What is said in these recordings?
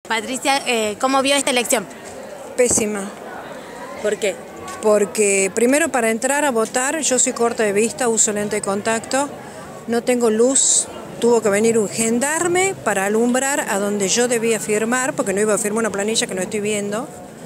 Patricia, ¿cómo vio esta elección? Pésima. ¿Por qué? Porque primero, para entrar a votar, yo soy corta de vista, uso lente de contacto, no tengo luz, tuvo que venir un gendarme para alumbrar a donde yo debía firmar, porque no iba a firmar una planilla que no estoy viendo.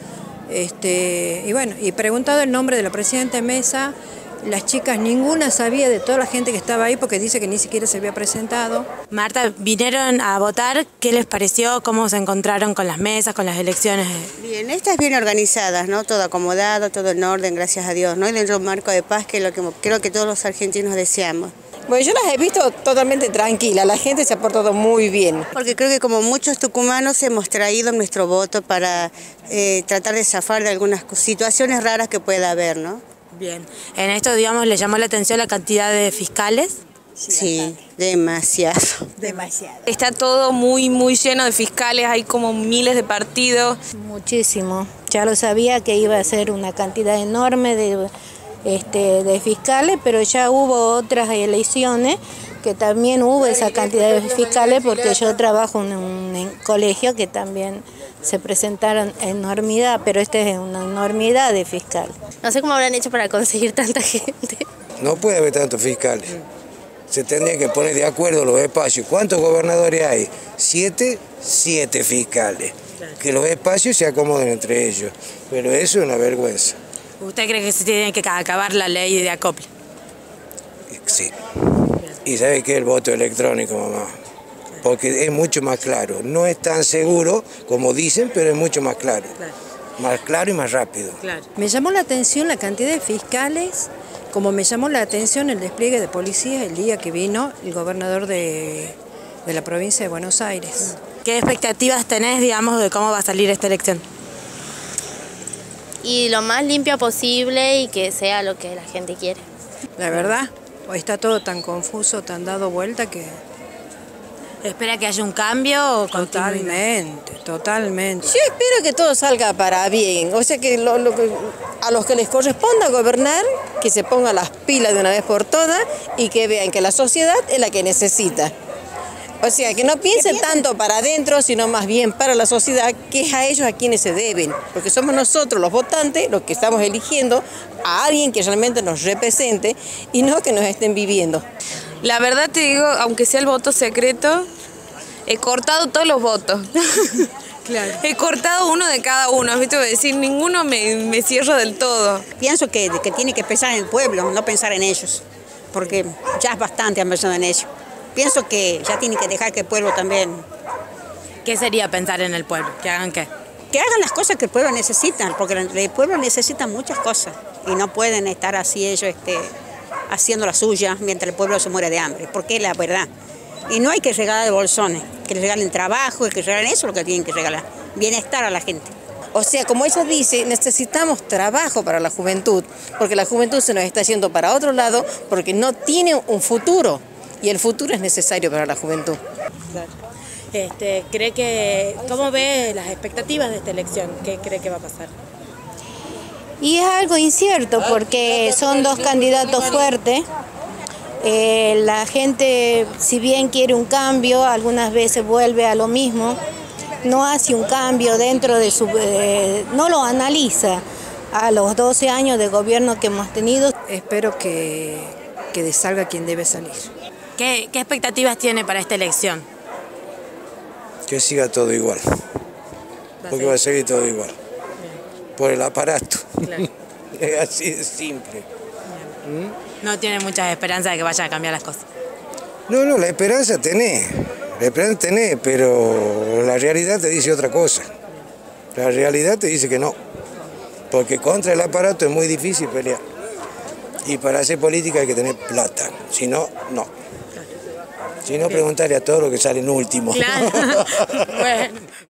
Y bueno, y preguntado el nombre de la presidenta de mesa, las chicas ninguna sabía de toda la gente que estaba ahí porque dice que ni siquiera se había presentado. Marta, vinieron a votar, ¿qué les pareció? ¿Cómo se encontraron con las mesas, con las elecciones? Bien, estas bien organizadas, ¿no? Todo acomodado, todo en orden, gracias a Dios, ¿no? Y dentro de un marco de paz, que es lo que creo que todos los argentinos deseamos. Bueno, yo las he visto totalmente tranquilas, la gente se ha portado muy bien. Porque creo que como muchos tucumanos hemos traído nuestro voto para tratar de zafar de algunas situaciones raras que pueda haber, ¿no? Bien. En esto, digamos, ¿le llamó la atención la cantidad de fiscales? Sí, demasiado. Demasiado. Está todo muy lleno de fiscales, hay como miles de partidos. Muchísimo. Ya lo sabía que iba a ser una cantidad enorme de fiscales, pero ya hubo otras elecciones que también hubo esa cantidad de fiscales, porque yo trabajo en un colegio que también se presentaron enormidad, pero esta es una enormidad de fiscales. No sé cómo habrán hecho para conseguir tanta gente. No puede haber tantos fiscales. Se tendría que poner de acuerdo los espacios. ¿Cuántos gobernadores hay? 7 fiscales. Que los espacios se acomoden entre ellos. Pero eso es una vergüenza. ¿Usted cree que se tiene que acabar la ley de acople? Sí. Y ¿sabe qué? El voto electrónico, mamá. Porque es mucho más claro. No es tan seguro como dicen, pero es mucho más claro. Más claro y más rápido. Me llamó la atención la cantidad de fiscales, como me llamó la atención el despliegue de policías el día que vino el gobernador de la provincia de Buenos Aires. ¿Qué expectativas tenés, digamos, de cómo va a salir esta elección? Y lo más limpia posible y que sea lo que la gente quiere. La verdad, hoy está todo tan confuso, tan dado vuelta que... ¿Espera que haya un cambio o Totalmente. Yo espero que todo salga para bien, o sea que a los que les corresponda gobernar, que se pongan las pilas de una vez por todas y que vean que la sociedad es la que necesita. O sea, que no piensen tanto para adentro, sino más bien para la sociedad, que es a ellos a quienes se deben. Porque somos nosotros los votantes los que estamos eligiendo a alguien que realmente nos represente y no que nos estén viviendo. La verdad te digo, aunque sea el voto secreto, he cortado todos los votos. Claro. He cortado uno de cada uno, ¿viste? Voy a decir, ninguno me cierra del todo. Pienso que tiene que pensar en el pueblo, no pensar en ellos, porque ya es bastante han pensado en ellos. Pienso que ya tiene que dejar que el pueblo también... ¿Qué sería pensar en el pueblo? ¿Que hagan qué? Que hagan las cosas que el pueblo necesita, porque el pueblo necesita muchas cosas y no pueden estar así ellos haciendo la suya mientras el pueblo se muere de hambre, porque es la verdad. Y no hay que regalar de bolsones, que les regalen trabajo, que regalen eso, es lo que tienen que regalar, bienestar a la gente. O sea, como ella dice, necesitamos trabajo para la juventud, porque la juventud se nos está yendo para otro lado, porque no tiene un futuro, y el futuro es necesario para la juventud. ¿Cómo ve las expectativas de esta elección? ¿Qué cree que va a pasar? Y es algo incierto porque son dos candidatos fuertes. La gente, si bien quiere un cambio, algunas veces vuelve a lo mismo, no hace un cambio dentro de su... no lo analiza a los 12 años de gobierno que hemos tenido. Espero que salga quien debe salir. ¿Qué expectativas tiene para esta elección? Que siga todo igual. Porque va a seguir todo igual. Por el aparato. Claro. Es así de simple. No tiene muchas esperanzas de que vaya a cambiar las cosas. No, la esperanza tenés. La esperanza tenés, pero la realidad te dice otra cosa. La realidad te dice que no. Porque contra el aparato es muy difícil pelear. Y para hacer política hay que tener plata. Si no, no. Si no, preguntarle a todos los que salen últimos. Claro. Bueno.